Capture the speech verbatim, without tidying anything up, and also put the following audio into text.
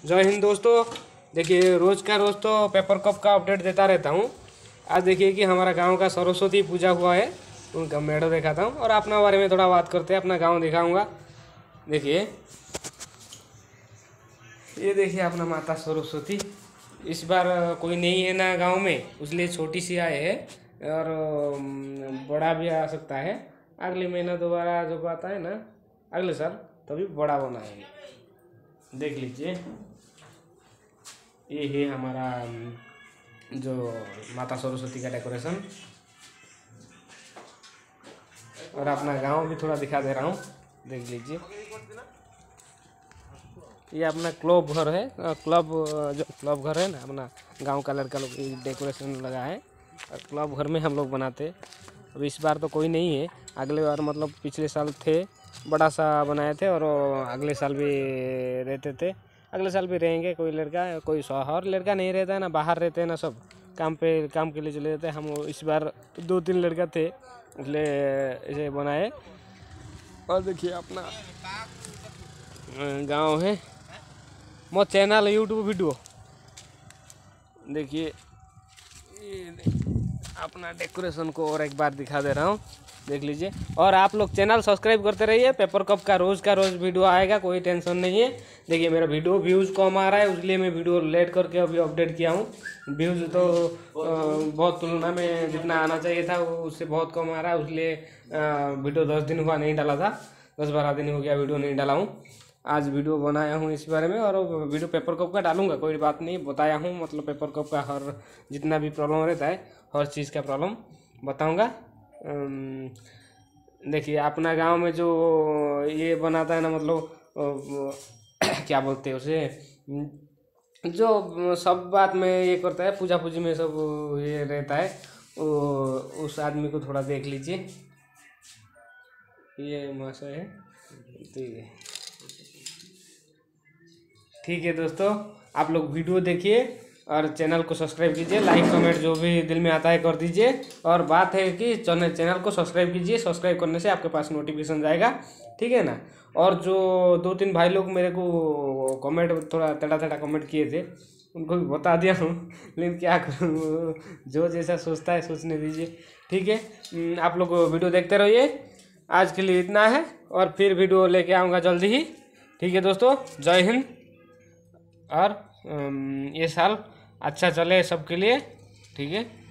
जय हिंद दोस्तों। देखिए रोज़ का रोज़ तो पेपर कप का अपडेट देता रहता हूँ। आज देखिए कि हमारा गांव का सरस्वती पूजा हुआ है, उनका मेढ़ दिखाता हूँ और अपना बारे में थोड़ा बात करते हैं, अपना गांव दिखाऊंगा। देखिए ये देखिए अपना माता सरस्वती। इस बार कोई नहीं है ना गांव में, इसलिए छोटी सी आए है और अम, बड़ा भी आ सकता है। अगले महीना दोबारा जब आता है ना, अगले साल, तभी बड़ा बनाएंगे। देख लीजिए ये है हमारा अम, जो माता सरस्वती का डेकोरेशन। और अपना गांव भी थोड़ा दिखा दे रहा हूँ, देख लीजिए। ये अपना क्लब घर है, अ, क्लब अ, जो क्लब घर है ना, अपना गांव का लड़का लोग डेकोरेशन लगा है और क्लब घर में हम लोग बनाते। अब इस बार तो कोई नहीं है, अगले बार मतलब पिछले साल थे, बड़ा सा बनाए थे और अगले साल भी रहते थे, अगले साल भी रहेंगे। कोई लड़का कोई शहर लड़का नहीं रहता है ना, बाहर रहते हैं ना, सब काम पे काम के लिए चले जाते हैं। हम इस बार दो तीन लड़का थे, इसलिए इसे बनाए। और देखिए अपना गांव है, मो चैनल यूट्यूब वीडियो देखिए। अपना डेकोरेशन को और एक बार दिखा दे रहा हूँ, देख लीजिए। और आप लोग चैनल सब्सक्राइब करते रहिए, पेपर कप का रोज़ का रोज़ वीडियो आएगा, कोई टेंशन नहीं है। देखिए मेरा वीडियो व्यूज़ कम आ रहा है, इसलिए मैं वीडियो लेट करके अभी अपडेट किया हूँ। व्यूज़ तो बहुत तुलना में जितना आना चाहिए था उससे बहुत कम आ रहा है, इसलिए वीडियो दस दिन हुआ नहीं डाला था, दस बारह दिन हो गया वीडियो नहीं डाला हूँ। आज वीडियो बनाया हूँ इस बारे में, और वीडियो पेपर कप का डालूंगा, कोई बात नहीं, बताया हूँ। मतलब पेपर कप का हर जितना भी प्रॉब्लम रहता है, हर चीज़ का प्रॉब्लम बताऊंगा। देखिए अपना गांव में जो ये बनाता है ना, मतलब क्या बोलते हैं उसे, जो सब बात में ये करता है, पूजा पूजी में सब ये रहता है, उस आदमी को थोड़ा देख लीजिए। ये महाशय है, ठीक है ठीक है दोस्तों, आप लोग वीडियो देखिए और चैनल को सब्सक्राइब कीजिए, लाइक कमेंट जो भी दिल में आता है कर दीजिए। और बात है कि चैनल चैनल को सब्सक्राइब कीजिए, सब्सक्राइब करने से आपके पास नोटिफिकेशन जाएगा, ठीक है ना। और जो दो तीन भाई लोग मेरे को कमेंट थोड़ा टेढ़ा टेढ़ा कमेंट किए थे, उनको भी बता दिया हूँ, लेकिन क्या करूँ, जो जैसा सोचता है सोचने दीजिए, ठीक है। आप लोग वीडियो देखते रहिए, आज के लिए इतना है, और फिर वीडियो लेके आऊँगा जल्दी ही, ठीक है दोस्तों। जय हिंद। और ये साल अच्छा चले सबके लिए, ठीक है।